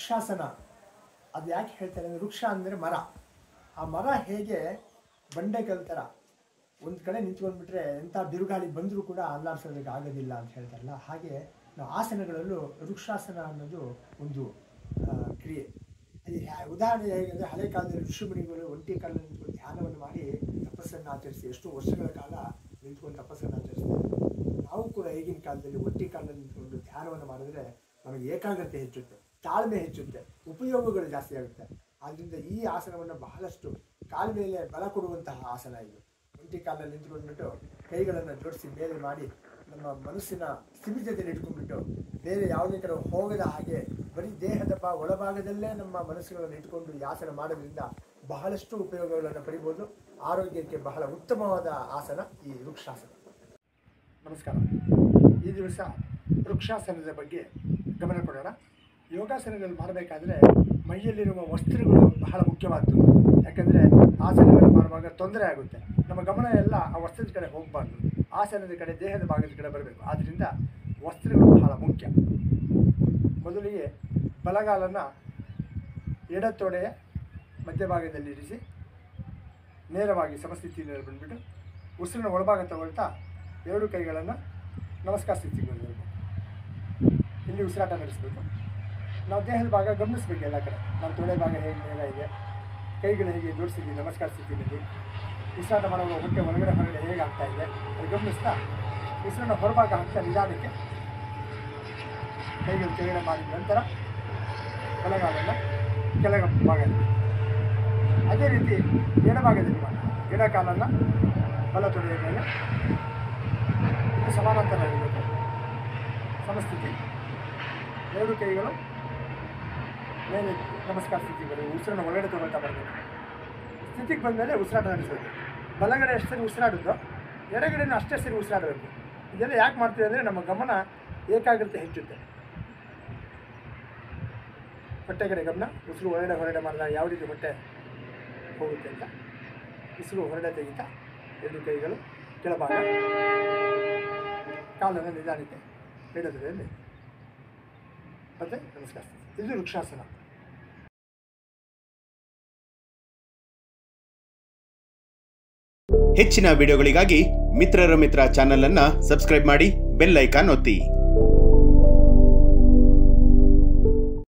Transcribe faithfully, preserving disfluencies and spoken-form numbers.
ವೃಕ್ಷಾಸನ ಅದು ಯಾಕೆ ಹೇಳ್ತಾರೆ ಅಂದರೆ, ವೃಕ್ಷ ಅಂದರೆ ಮರ. ಆ ಮರ ಹೇಗೆ ಬಂಡೆಕಲ್ ಥರ ಒಂದು ಕಡೆ ನಿಂತ್ಕೊಂಡ್ಬಿಟ್ರೆ ಎಂಥ ಬಿರುಗಾಳಿ ಬಂದರೂ ಕೂಡ ಅಲ್ಲಾಡ್ಸೋದಕ್ಕೆ ಆಗೋದಿಲ್ಲ ಅಂತ ಹೇಳ್ತಾರಲ್ಲ, ಹಾಗೆ ನಾವು ಆಸನಗಳಲ್ಲೂ ವೃಕ್ಷಾಸನ ಅನ್ನೋದು ಒಂದು ಕ್ರಿಯೆ. ಅದು ಉದಾಹರಣೆ ಹೇಗೆ ಅಂದರೆ, ಹಳೆ ಕಾಲದಲ್ಲಿ ಋಷಿಮುನಿಗಳು ಒಂಟಿ ಕಾಲದಲ್ಲಿ ನಿಂತ್ಕೊಂಡು ಧ್ಯಾನವನ್ನು ಮಾಡಿ ತಪಸ್ಸನ್ನು ಆಚರಿಸಿ ಎಷ್ಟೋ ವರ್ಷಗಳ ಕಾಲ ನಿಂತ್ಕೊಂಡು ತಪಸ್ಸನ್ನು ಆಚರಿಸ್ತಾರೆ. ನಾವು ಕೂಡ ಈಗಿನ ಕಾಲದಲ್ಲಿ ಒಂಟಿ ಕಾಲದಲ್ಲಿ ನಿಂತ್ಕೊಂಡು ಧ್ಯಾನವನ್ನು ಮಾಡಿದ್ರೆ ನಮಗೆ ಏಕಾಗ್ರತೆ ಹೆಚ್ಚುತ್ತೆ, ತಾಳ್ಮೆ ಹೆಚ್ಚುತ್ತೆ, ಉಪಯೋಗಗಳು ಜಾಸ್ತಿ ಆಗುತ್ತೆ. ಆದ್ದರಿಂದ ಈ ಆಸನವನ್ನು ಬಹಳಷ್ಟು ಕಾಲ ಮೇಲೆ ಬಲ ಕೊಡುವಂತಹ ಆಸನ ಇದು. ಒಂಟಿ ಕಾಲದಲ್ಲಿ ನಿಂತ್ಕೊಂಡ್ಬಿಟ್ಟು ಕೈಗಳನ್ನು ಜೋಡಿಸಿ ಮೇಲೆ ಮಾಡಿ ನಮ್ಮ ಮನಸ್ಸಿನ ಸ್ಥಿಮಿತತೆಯನ್ನು ಇಟ್ಕೊಂಡ್ಬಿಟ್ಟು ಬೇರೆ ಯಾವುದೇ ಕಡೆ ಹೋಗದ ಹಾಗೆ ಬರೀ ದೇಹದ ಬಾ ಒಳಭಾಗದಲ್ಲೇ ನಮ್ಮ ಮನಸ್ಸುಗಳನ್ನು ಇಟ್ಕೊಂಡು ಈ ಆಸನ ಮಾಡೋದ್ರಿಂದ ಬಹಳಷ್ಟು ಉಪಯೋಗಗಳನ್ನು ಪಡಿಬೋದು. ಆರೋಗ್ಯಕ್ಕೆ ಬಹಳ ಉತ್ತಮವಾದ ಆಸನ ಈ ವೃಕ್ಷಾಸನ. ನಮಸ್ಕಾರ. ಈ ದಿವಸ ವೃಕ್ಷಾಸನದ ಬಗ್ಗೆ ಗಮನ ಕೊಡೋಣ. ಯೋಗಾಸನದಲ್ಲಿ ಮಾಡಬೇಕಾದ್ರೆ ಮೈಯಲ್ಲಿರುವ ವಸ್ತ್ರಗಳು ಬಹಳ ಮುಖ್ಯವಾದ್ದು. ಯಾಕಂದರೆ ಆಸನಗಳು ಮಾಡುವಾಗ ತೊಂದರೆ ಆಗುತ್ತೆ, ನಮ್ಮ ಗಮನ ಎಲ್ಲ ಆ ವಸ್ತ್ರದ ಕಡೆ ಹೋಗಬಾರ್ದು, ಆಸನದ ಕಡೆ ದೇಹದ ಭಾಗದ ಕಡೆ ಬರಬೇಕು. ಆದ್ದರಿಂದ ವಸ್ತ್ರಗಳು ಬಹಳ ಮುಖ್ಯ. ಮೊದಲಿಗೆ ಬಲಗಾಲನ್ನು ಎಡತೊಡೆಯ ಮಧ್ಯಭಾಗದಲ್ಲಿ ಇರಿಸಿ ನೇರವಾಗಿ ಸಮಸ್ಥಿತಿಯಲ್ಲಿ ಬಂದುಬಿಟ್ಟು ಉಸಿರಿನ ಒಳಭಾಗ ತಗೊಳ್ತಾ ಎರಡು ಕೈಗಳನ್ನು ನಮಸ್ಕಾರ ಸ್ಥಿತಿಗೆ ಬರಬೇಕು. ಇಲ್ಲಿ ಉಸಿರಾಟ ನಡೆಸಬೇಕು. ನಾವು ದೇಹದ ಭಾಗ ಗಮನಿಸಬೇಕು ಎಲ್ಲ ಕಡೆ. ನಮ್ಮ ತೊಡೆ ಭಾಗ ಹೇಗೆ ನೇರ ಇದೆ, ಕೈಗಳು ಹೇಗೆ ಜೋಡಿಸಿದ್ದೀವಿ ನಮಸ್ಕಾರ ಸ್ಥಿತಿಯಲ್ಲಿ, ಉಸಿರಾಟ ಮಾಡುವಾಗ ಹೊಟ್ಟೆ ಹೊರಗಡೆ ಹೊರಗಡೆ ಹೇಗೆ ಆಗ್ತಾ ಇದೆ ಅದು ಗಮನಿಸ್ತಾ ಉಸಿರನ್ನು ಹೊರಭಾಗ ಹಾಕ್ತಾ ನಿಧಾನಕ್ಕೆ ಕೈಗಳು ಕೆಳಗಡೆ ಮಾಡಿದ ನಂತರ ಬಲಗಾಲನ್ನು ಕೆಳಗ ಭಾಗ. ಅದೇ ರೀತಿ ಎಡಭಾಗದಲ್ಲಿ ಮಾಡಿ ಎಡ ಕಾಲನ್ನು ಬಲ ತೊಡೆಯ ಮೇಲೆ ಸಮಾನಾಂತರ ಇರಬೇಕು. ಸಮಸ್ಥಿತಿ, ಎರಡು ಕೈಗಳು ಮೇಲೆ ನಮಸ್ಕಾರ ಸ್ಥಿತಿಗೆ ಬರಬೇಕು. ಉಸಿರನ್ನು ಒಳಗಡೆ ತಗೊಳ್ತಾ ಬರಬೇಕು. ಸ್ಥಿತಿಗೆ ಬಂದಮೇಲೆ ಉಸಿರಾಟ ನಡೆಸಬೇಕು. ಬಲಗಡೆ ಎಷ್ಟು ಸರಿ ಉಸಿರಾಡಿದ್ದೋ ಎಡಗಡೆನೂ ಅಷ್ಟೇ ಸರಿ ಉಸಿರಾಡಬೇಕು. ಇದೆಲ್ಲ ಯಾಕೆ ಮಾಡ್ತೀವಿ ಅಂದರೆ ನಮ್ಮ ಗಮನ ಏಕಾಗ್ರತೆ ಹೆಚ್ಚುತ್ತೆ. ಹೊಟ್ಟೆ ಕಡೆ ಗಮನ, ಉಸಿರು ಹೊರಗಡೆ ಹೊರಗಡೆ ಮಾಡಿದಾಗ ಯಾವ ರೀತಿ ಹೊಟ್ಟೆ ಹೋಗುತ್ತೆ ಅಂತ ಉಸಿರು ಹೊರಗಡೆ ತೆಗಿತಾ ಎರಡು ಕೈಗಳು ಕೆಳಭಾಗ, ಕಾಲನ್ನು ನಿಧಾನಕ್ಕೆ ಎಡದಲ್ಲಿ ಮತ್ತೆ ನಮಸ್ಕಾರ. ಇದು ವೃಕ್ಷಾಸನ. ಹೆಚ್ಚಿನ ವಿಡಿಯೋಗಳಿಗಾಗಿ ಮಿತ್ರರ ಮಿತ್ರ ಚಾನೆಲ್ ಅನ್ನು ಸಬ್ಸ್ಕ್ರೈಬ್ ಮಾಡಿ, ಬೆಲ್ ಐಕಾನ್ ಒತ್ತಿ.